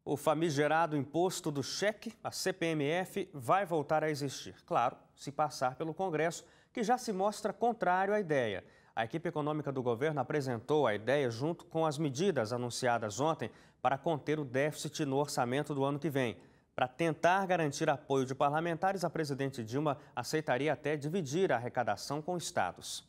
O famigerado imposto do cheque, a CPMF, vai voltar a existir. Claro, se passar pelo Congresso, que já se mostra contrário à ideia. A equipe econômica do governo apresentou a ideia junto com as medidas anunciadas ontem para conter o déficit no orçamento do ano que vem. Para tentar garantir apoio de parlamentares, a presidente Dilma aceitaria até dividir a arrecadação com estados.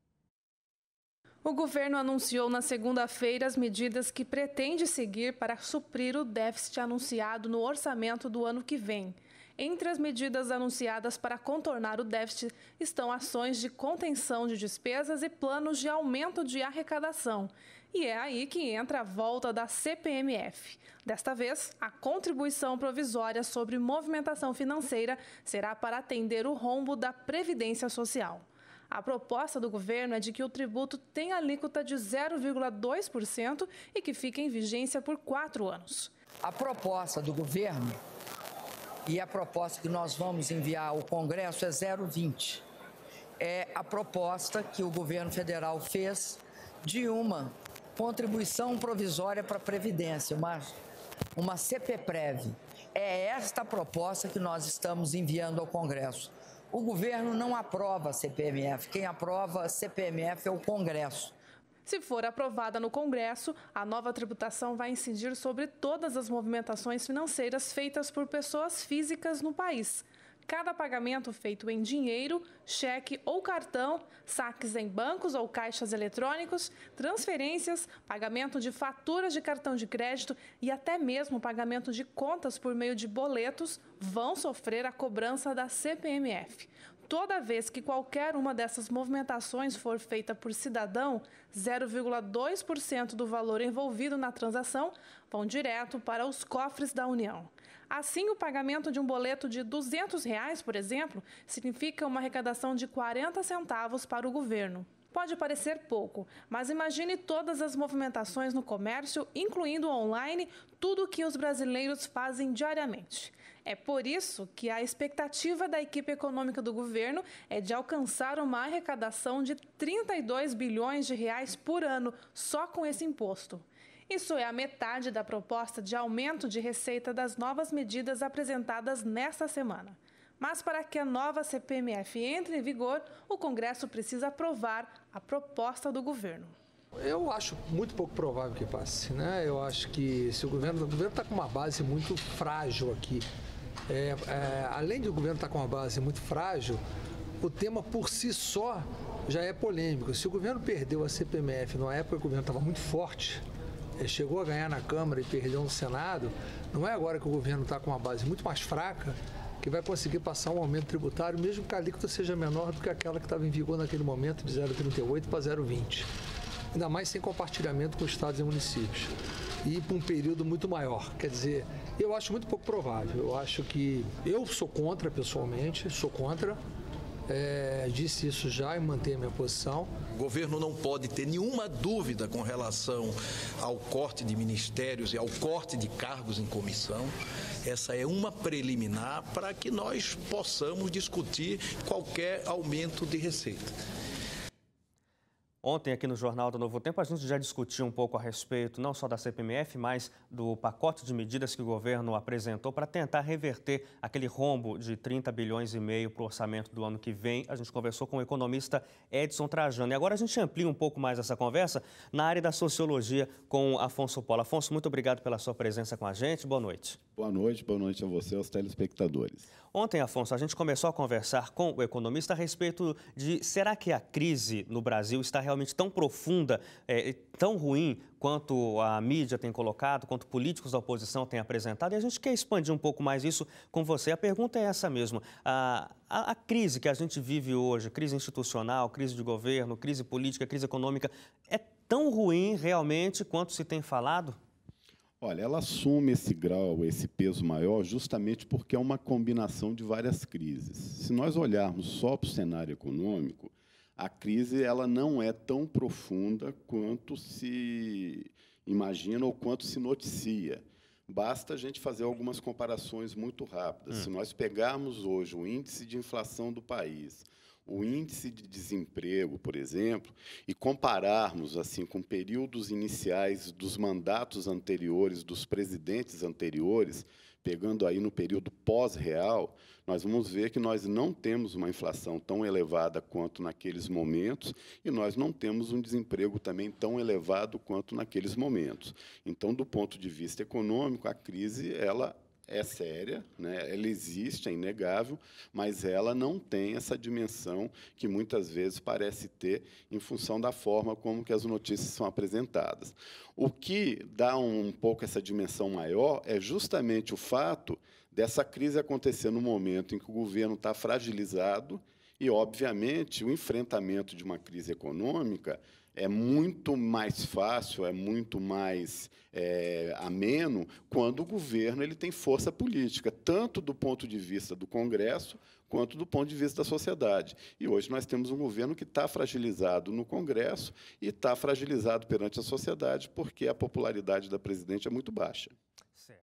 O governo anunciou na segunda-feira as medidas que pretende seguir para suprir o déficit anunciado no orçamento do ano que vem. Entre as medidas anunciadas para contornar o déficit estão ações de contenção de despesas e planos de aumento de arrecadação. E é aí que entra a volta da CPMF. Desta vez, a contribuição provisória sobre movimentação financeira será para atender o rombo da Previdência Social. A proposta do governo é de que o tributo tenha alíquota de 0,2% e que fique em vigência por 4 anos. A proposta do governo e a proposta que nós vamos enviar ao Congresso é 0,20. É a proposta que o governo federal fez de uma contribuição provisória para a Previdência, uma CPPrev. É esta a proposta que nós estamos enviando ao Congresso. O governo não aprova a CPMF, quem aprova a CPMF é o Congresso. Se for aprovada no Congresso, a nova tributação vai incidir sobre todas as movimentações financeiras feitas por pessoas físicas no país. Cada pagamento feito em dinheiro, cheque ou cartão, saques em bancos ou caixas eletrônicos, transferências, pagamento de faturas de cartão de crédito e até mesmo pagamento de contas por meio de boletos vão sofrer a cobrança da CPMF. Toda vez que qualquer uma dessas movimentações for feita por cidadão, 0,2% do valor envolvido na transação vão direto para os cofres da União. Assim, o pagamento de um boleto de R$ 200, por exemplo, significa uma arrecadação de 40 centavos para o governo. Pode parecer pouco, mas imagine todas as movimentações no comércio, incluindo online, tudo o que os brasileiros fazem diariamente. É por isso que a expectativa da equipe econômica do governo é de alcançar uma arrecadação de 32 bilhões de reais por ano só com esse imposto. Isso é a metade da proposta de aumento de receita das novas medidas apresentadas nesta semana. Mas para que a nova CPMF entre em vigor, o Congresso precisa aprovar a proposta do governo. Eu acho muito pouco provável que passe, né? Eu acho que se o governo está com uma base muito frágil aqui. Além de o governo estar com uma base muito frágil, o tema por si só já é polêmico. Se o governo perdeu a CPMF numa época que o governo estava muito forte, chegou a ganhar na Câmara e perdeu no Senado, não é agora que o governo está com uma base muito mais fraca que vai conseguir passar um aumento tributário, mesmo que a alíquota seja menor do que aquela que estava em vigor naquele momento, de 0,38 para 0,20. Ainda mais sem compartilhamento com estados e municípios. E por um período muito maior. Quer dizer, eu acho muito pouco provável. Eu acho que eu sou contra, pessoalmente, sou contra. Disse isso já e mantenho a minha posição. O governo não pode ter nenhuma dúvida com relação ao corte de ministérios e ao corte de cargos em comissão. Essa é uma preliminar para que nós possamos discutir qualquer aumento de receita. Ontem, aqui no Jornal do Novo Tempo, a gente já discutiu um pouco a respeito não só da CPMF, mas do pacote de medidas que o governo apresentou para tentar reverter aquele rombo de 30 bilhões e meio para o orçamento do ano que vem. A gente conversou com o economista Edson Trajano. E agora a gente amplia um pouco mais essa conversa na área da sociologia com Afonso Polo. Afonso, muito obrigado pela sua presença com a gente. Boa noite. Boa noite a você, aos telespectadores. Ontem, Afonso, a gente começou a conversar com o economista a respeito de será que a crise no Brasil está realmente tão profunda, tão ruim quanto a mídia tem colocado, quanto políticos da oposição têm apresentado, e a gente quer expandir um pouco mais isso com você. A pergunta é essa mesmo. A crise que a gente vive hoje, crise institucional, crise de governo, crise política, crise econômica, é tão ruim realmente quanto se tem falado? Olha, ela assume esse grau, esse peso maior, justamente porque é uma combinação de várias crises. Se nós olharmos só para o cenário econômico, a crise ela não é tão profunda quanto se imagina ou quanto se noticia. Basta a gente fazer algumas comparações muito rápidas. Se nós pegarmos hoje o índice de inflação do país, o índice de desemprego, por exemplo, e compararmos assim com períodos iniciais dos mandatos anteriores, dos presidentes anteriores, pegando aí no período pós-real, nós vamos ver que nós não temos uma inflação tão elevada quanto naqueles momentos e nós não temos um desemprego também tão elevado quanto naqueles momentos. Então, do ponto de vista econômico, a crise ela é séria, né? Ela existe, é inegável, mas ela não tem essa dimensão que muitas vezes parece ter em função da forma como que as notícias são apresentadas. O que dá um pouco essa dimensão maior é justamente o fato dessa crise acontecer no momento em que o governo está fragilizado e, obviamente, o enfrentamento de uma crise econômica é muito mais fácil, é muito mais ameno quando o governo ele tem força política, tanto do ponto de vista do Congresso quanto do ponto de vista da sociedade. E hoje nós temos um governo que está fragilizado no Congresso e está fragilizado perante a sociedade porque a popularidade da presidente é muito baixa.